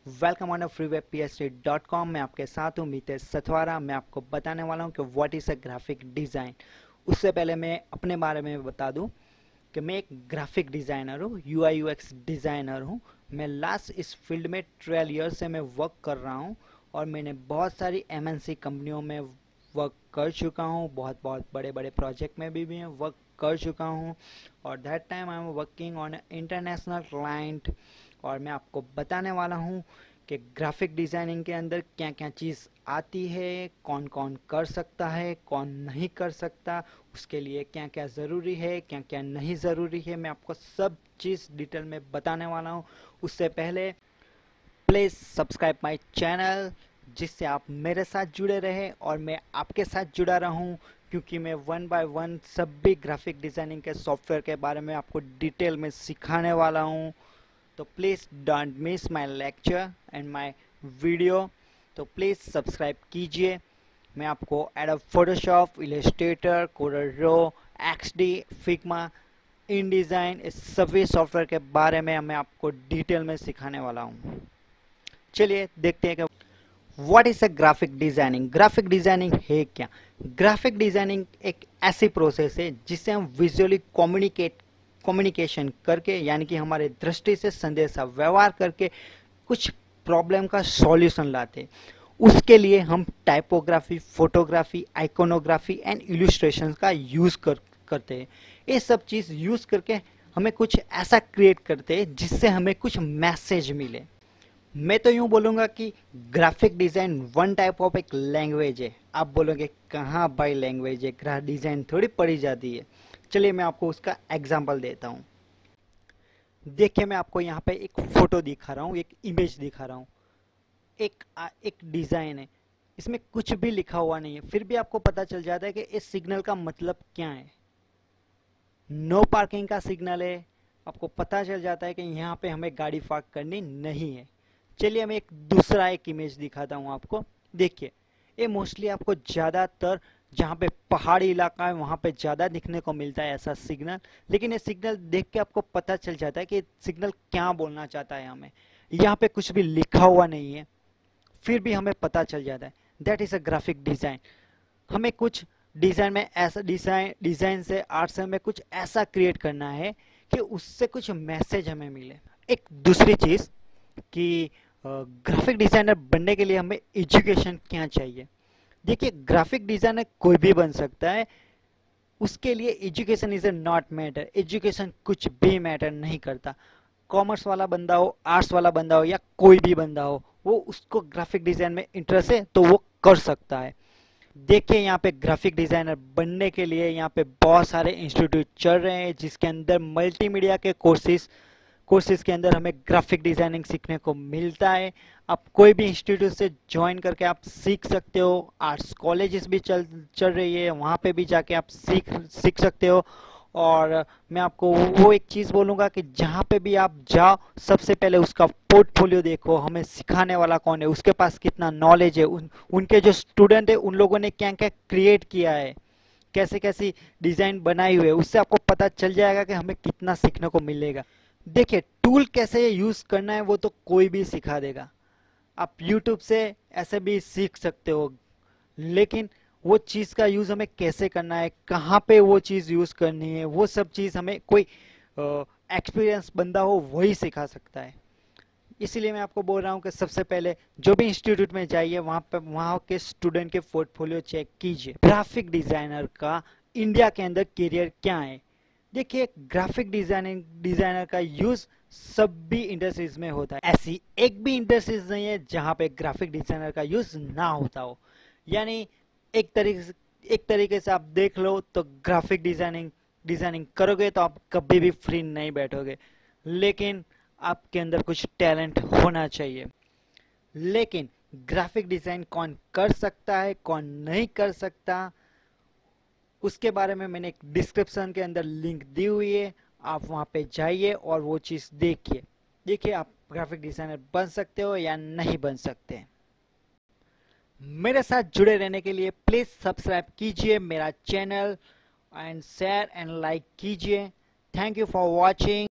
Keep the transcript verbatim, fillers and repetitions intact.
Welcome on free web P H D dot com. मैं आपके साथ हूँ मितेश सथवारा। मैं आपको बताने वाला हूँ कि what is a graphic design. उससे पहले मैं अपने बारे में बता दूँ कि मैं एक ग्राफिक डिज़ाइनर हूँ, U I U X designer हूँ। मैं लास्ट इस फील्ड में ट्वेल्व ईयर से मैं वर्क कर रहा हूँ और मैंने बहुत सारी एम एन सी कंपनियों में वर्क कर चुका हूँ। बहुत बहुत बड़े बड़े प्रोजेक्ट में भी, भी मैं वर्क कर चुका हूँ और that time I am working on international client. और मैं आपको बताने वाला हूँ कि ग्राफिक डिज़ाइनिंग के अंदर क्या क्या चीज़ आती है, कौन कौन कर सकता है, कौन नहीं कर सकता, उसके लिए क्या क्या ज़रूरी है, क्या क्या नहीं ज़रूरी है। मैं आपको सब चीज़ डिटेल में बताने वाला हूँ। उससे पहले प्लीज़ सब्सक्राइब माय चैनल, जिससे आप मेरे साथ जुड़े रहें और मैं आपके साथ जुड़ा रहूं, क्योंकि मैं वन बाय वन सभी ग्राफिक डिज़ाइनिंग के सॉफ्टवेयर के बारे में आपको डिटेल में सिखाने वाला हूं। तो please don't miss my lecture and my video. तो प्लीज़ सब्सक्राइब कीजिए। मैं आपको Adobe Photoshop, Illustrator, CorelDRAW, X D, Figma, InDesign, इस सभी सॉफ्टवेयर के बारे में मैं आपको डिटेल में सिखाने वाला हूँ। चलिए देखते हैं कि what is a graphic designing. Graphic designing है क्या? ग्राफिक डिजाइनिंग एक ऐसी प्रोसेस है जिससे हम विजुअली कम्युनिकेट कम्युनिकेशन करके, यानी कि हमारे दृष्टि से संदेशा व्यवहार करके कुछ प्रॉब्लम का सॉल्यूशन लाते हैं। उसके लिए हम typography, photography, iconography and illustration का यूज कर करते हैं। ये सब चीज़ यूज करके हमें कुछ ऐसा क्रिएट करते हैं जिससे हमें कुछ मैसेज मिले। मैं तो यूं बोलूँगा कि graphic design one type of एक लैंग्वेज है। आप बोलोगे कहाँ भाई लैंग्वेज है, ग्राफिक डिज़ाइन थोड़ी पढ़ी जाती है। चलिए मैं आपको उसका एग्जांपल देता हूँ। देखिए, मैं आपको यहाँ पे एक फ़ोटो दिखा रहा हूँ, एक इमेज दिखा रहा हूँ। एक एक डिज़ाइन है, इसमें कुछ भी लिखा हुआ नहीं है, फिर भी आपको पता चल जाता है कि इस सिग्नल का मतलब क्या है। नो पार्किंग का सिग्नल है। आपको पता चल जाता है कि यहाँ पे हमें गाड़ी पार्क करनी नहीं है। चलिए मैं एक दूसरा एक इमेज दिखाता हूँ आपको। देखिए, ये मोस्टली आपको ज़्यादातर जहाँ पे पहाड़ी इलाका है वहाँ पे ज़्यादा दिखने को मिलता है ऐसा सिग्नल। लेकिन ये सिग्नल देख के आपको पता चल जाता है कि सिग्नल क्या बोलना चाहता है हमें। यहाँ पे कुछ भी लिखा हुआ नहीं है, फिर भी हमें पता चल जाता है। That is a graphic design. हमें कुछ डिज़ाइन में ऐसा डिज़ाइन डिज़ाइन से, आर्ट से हमें कुछ ऐसा क्रिएट करना है कि उससे कुछ मैसेज हमें मिले। एक दूसरी चीज़ कि ग्राफिक डिज़ाइनर बनने के लिए हमें एजुकेशन क्या चाहिए। देखिए, ग्राफिक डिज़ाइनर कोई भी बन सकता है, उसके लिए education is a not matter. Education कुछ भी मैटर नहीं करता। कॉमर्स वाला बंदा हो, आर्ट्स वाला बंदा हो या कोई भी बंदा हो, वो उसको ग्राफिक डिज़ाइन में इंटरेस्ट है तो वो कर सकता है। देखिए, यहाँ पे ग्राफिक डिज़ाइनर बनने के लिए यहाँ पे बहुत सारे इंस्टीट्यूट चल रहे हैं, जिसके अंदर मल्टीमीडिया के कोर्सेज कोर्सेज के अंदर हमें ग्राफिक डिज़ाइनिंग सीखने को मिलता है। आप कोई भी इंस्टीट्यूट से ज्वाइन करके आप सीख सकते हो। आर्ट्स कॉलेजेस भी चल चल रही है, वहाँ पे भी जाके आप सीख सीख सकते हो। और मैं आपको वो एक चीज़ बोलूँगा कि जहाँ पे भी आप जाओ, सबसे पहले उसका पोर्टफोलियो देखो, हमें सिखाने वाला कौन है, उसके पास कितना नॉलेज है, उन, उनके जो स्टूडेंट है उन लोगों ने क्या क्या क्रिएट किया है, कैसे कैसी डिज़ाइन बनाई हुई है, उससे आपको पता चल जाएगा कि हमें कितना सीखने को मिलेगा। देखिए, टूल कैसे यूज़ करना है वो तो कोई भी सिखा देगा। आप यूट्यूब से ऐसे भी सीख सकते हो, लेकिन वो चीज़ का यूज़ हमें कैसे करना है, कहाँ पे वो चीज़ यूज़ करनी है, वो सब चीज़ हमें कोई एक्सपीरियंस बंदा हो वही सिखा सकता है। इसीलिए मैं आपको बोल रहा हूँ कि सबसे पहले जो भी इंस्टीट्यूट में जाइए, वहाँ पे वहाँ के स्टूडेंट के पोर्टफोलियो चेक कीजिए। ग्राफिक डिज़ाइनर का इंडिया के अंदर करियर क्या है? देखिए, ग्राफिक डिजाइनिंग डिजाइनर का यूज सभी इंडस्ट्रीज में होता है। ऐसी एक भी इंडस्ट्रीज नहीं है जहां पे ग्राफिक डिजाइनर का यूज ना होता हो। यानी एक तरीके से एक तरीके से आप देख लो तो ग्राफिक डिजाइनिंग डिजाइनिंग करोगे तो आप कभी भी फ्री नहीं बैठोगे, लेकिन आपके अंदर कुछ टैलेंट होना चाहिए। लेकिन ग्राफिक डिजाइन कौन कर सकता है, कौन नहीं कर सकता, उसके बारे में मैंने एक डिस्क्रिप्शन के अंदर लिंक दी हुई है। आप वहाँ पे जाइए और वो चीज़ देखिए। देखिए, आप ग्राफिक डिज़ाइनर बन सकते हो या नहीं बन सकते। मेरे साथ जुड़े रहने के लिए प्लीज़ सब्सक्राइब कीजिए मेरा channel and share and like कीजिए। Thank you for watching.